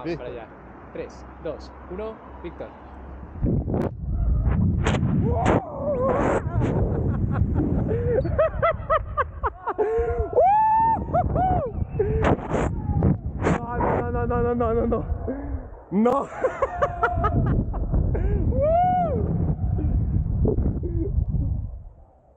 Vamos para allá. 3, 2, 1, Víctor. No.